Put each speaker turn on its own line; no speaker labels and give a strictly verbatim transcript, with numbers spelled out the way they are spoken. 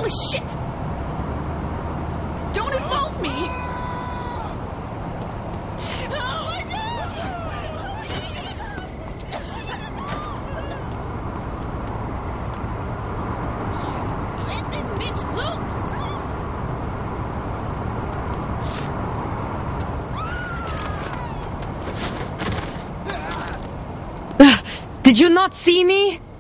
Holy shit! Don't involve me! Oh my god! Let this bitch loose!
Did you not see me?